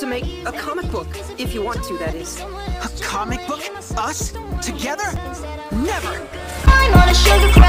to make a comic book, if you want to, that is. A comic book? Us? Together? Never! I'm on a sugar